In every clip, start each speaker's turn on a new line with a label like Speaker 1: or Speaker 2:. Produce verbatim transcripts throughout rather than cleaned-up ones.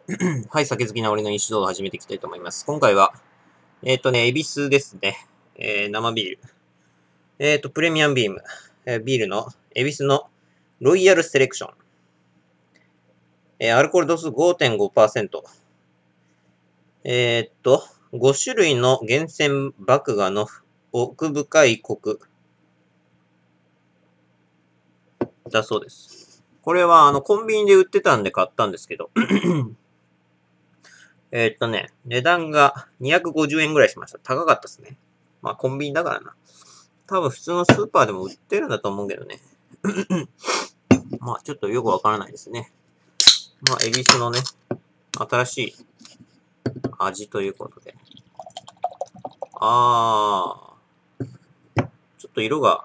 Speaker 1: はい、酒好きな俺の飲酒動画を始めていきたいと思います。今回は、えっ、とね、エビスですね。えー、生ビール。えっ、と、プレミアムビーム。えービールの、エビスのロイヤルセレクション。えー、アルコール度数 ごてんごパーセント。えっと、ご種類の厳選麦芽の奥深いコク。だそうです。これは、あの、コンビニで売ってたんで買ったんですけど、えーっとね、値段がにひゃくごじゅうえんぐらいしました。高かったですね。まあ、コンビニだからな。多分普通のスーパーでも売ってるんだと思うけどね。まあ、ちょっとよくわからないですね。まあ、エビスのね、新しい味ということで。あー、ちょっと色が、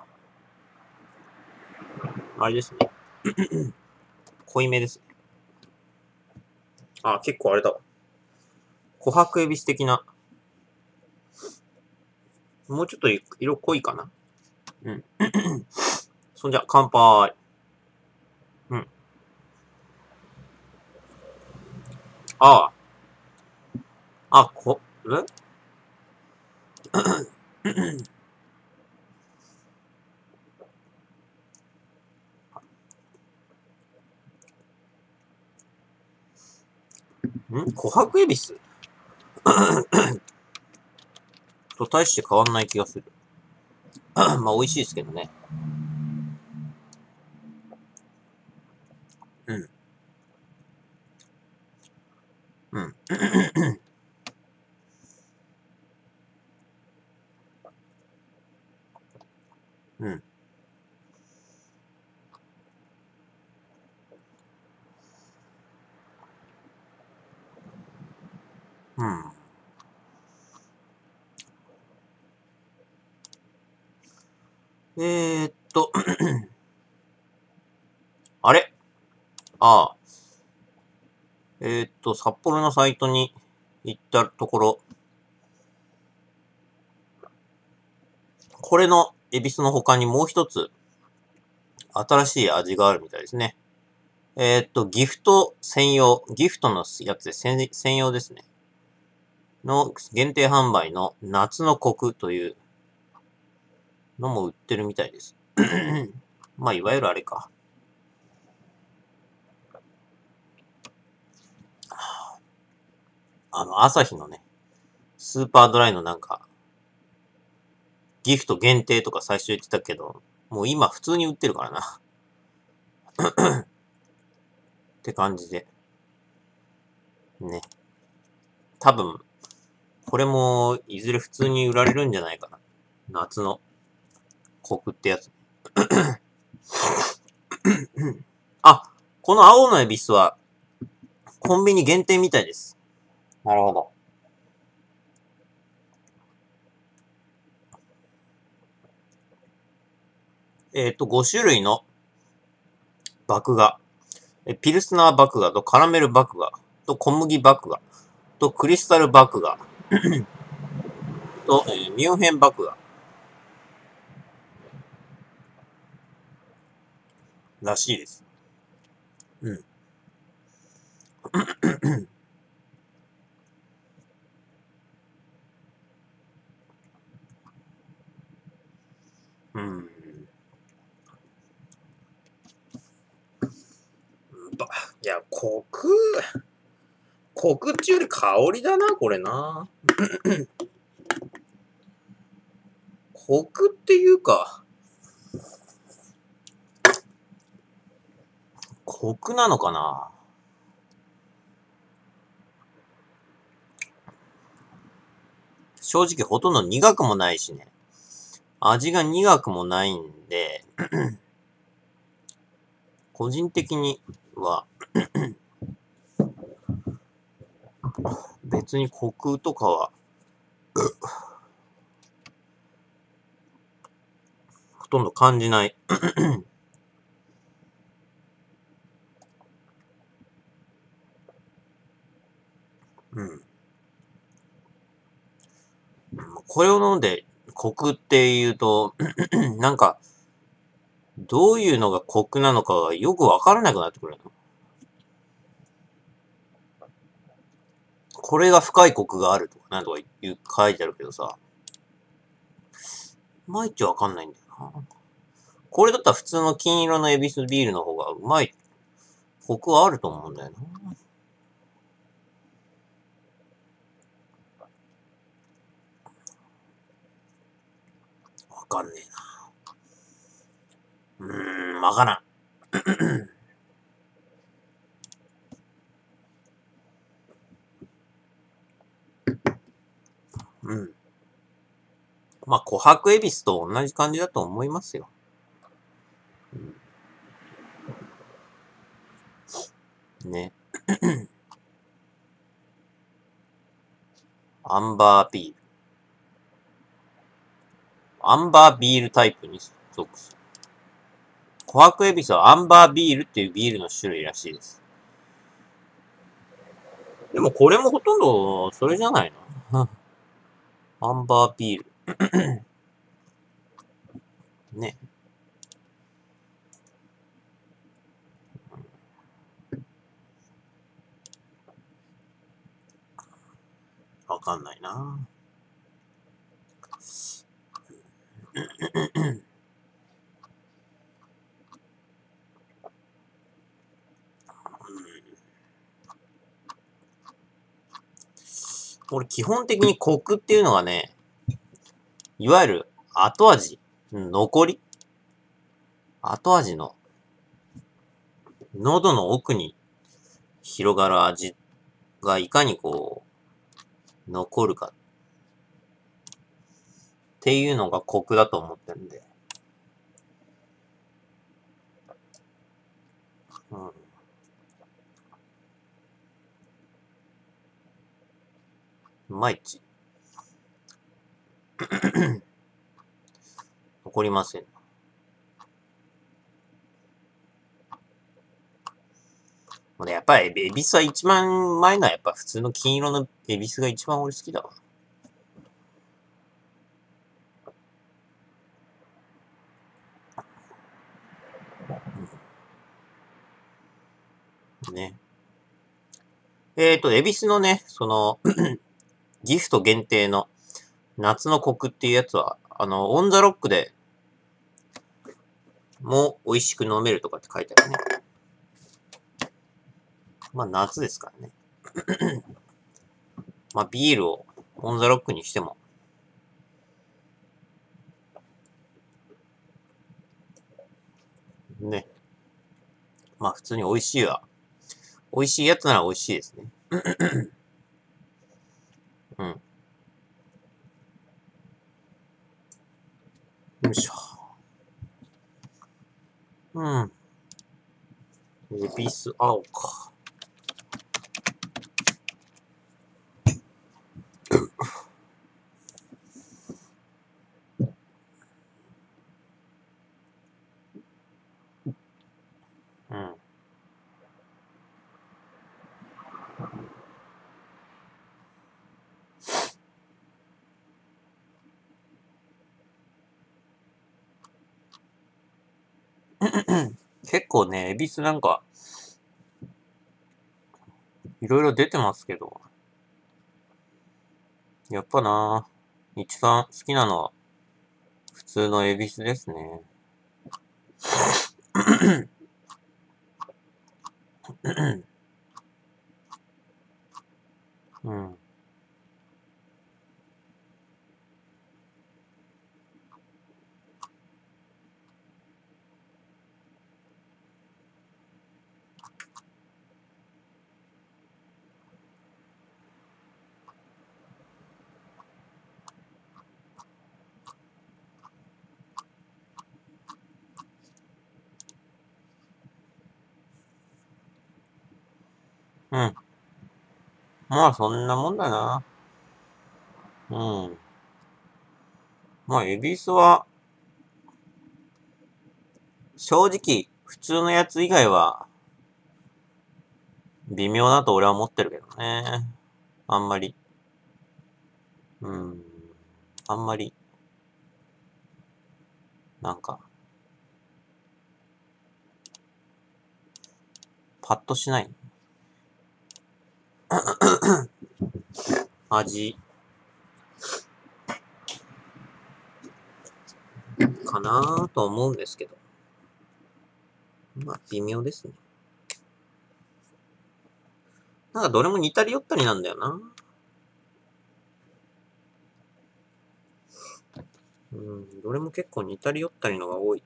Speaker 1: あれですね。濃いめですね。あ、結構あれだわ。琥珀エビス的な。もうちょっと色濃いかな。うん。そんじゃ、乾杯。うん。ああ。あ、こ、えん琥珀エビスと大して変わんない気がする。まあ、美味しいですけどね。うん。うん。うん。うん。えー、っと、あれああ。えー、っと、札幌のサイトに行ったところ、これのエビスの他にもう一つ、新しい味があるみたいですね。えー、っと、ギフト専用、ギフトのやつで専専用ですね。の限定販売の夏のコクというのも売ってるみたいです。まあ、いわゆるあれか。あの、朝日のね、スーパードライのなんか、ギフト限定とか最初言ってたけど、もう今普通に売ってるからな。って感じで。ね。多分、これも、いずれ普通に売られるんじゃないかな。夏のコクってやつ。あ、この青のエビスは、コンビニ限定みたいです。なるほど。えっと、ご種類の麦芽。ピルスナー麦芽とカラメル麦芽と小麦麦芽とクリスタル麦芽と、えー、ミュンヘン麦芽らしいです。うん。うん。ば、いや、コク、コクっていうより香りだな、これな。コクっていうか、コクなのかな。正直ほとんど苦くもないしね。味が苦くもないんで、個人的には別にコクとかはほとんど感じない。うん。これを飲んでコクっていうと、なんか、どういうのがコクなのかがよくわからなくなってくるの。 これが深いコクがあるとか、なんとか言う、書いてあるけどさ。いまいちわかんないんだよな。これだったら普通の金色のエビスビールの方がうまい、コクはあると思うんだよな。わかんねえな。うーん、わからん。うん。まあ、琥珀エビスと同じ感じだと思いますよ。うん、ね。アンバービール。アンバービールタイプに属する。琥珀エビスはアンバービールっていうビールの種類らしいです。でもこれもほとんどそれじゃないのアンバービール。ね。わかんないな。俺基本的にコクっていうのがね、いわゆる後味、残り後味の喉の奥に広がる味がいかにこう、残るかっていうのがコクだと思ってるんで。うん。いまいち。残りません。やっぱりエビスは一番前のはやっぱ普通の金色のエビスが一番俺好きだわ。ね。えっと、エビスのね、そのギフト限定の夏のコクっていうやつは、あの、オンザロックでも美味しく飲めるとかって書いてあるね。まあ夏ですからね。まあビールをオンザロックにしても、ね。まあ普通に美味しいわ。美味しいやつなら美味しいですね。うん。よいしょ。うん。エビス青か。うん。結構ね、エビスなんか、いろいろ出てますけど、やっぱな、一番好きなのは、普通のエビスですね。うん。うん。まあそんなもんだな。うん。まあエビスは、正直、普通のやつ以外は、微妙だと俺は思ってるけどね。あんまり。うん。あんまり、なんか、パッとしない。 味かなと思うんですけど。まあ、微妙ですね。なんかどれも似たり寄ったりなんだよな。うん、どれも結構似たり寄ったりのが多い。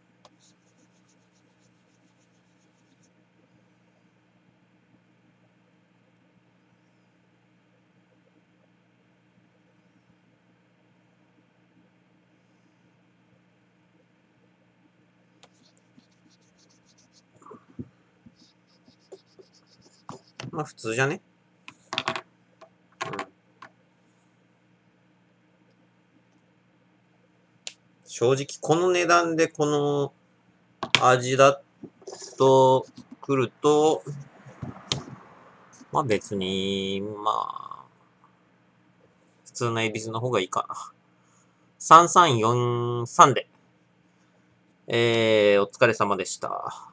Speaker 1: まあ普通じゃね？うん。正直この値段でこの味だと来ると、まあ別に、まあ、普通のエビスの方がいいかな。さんさんよんさんで。えー、お疲れ様でした。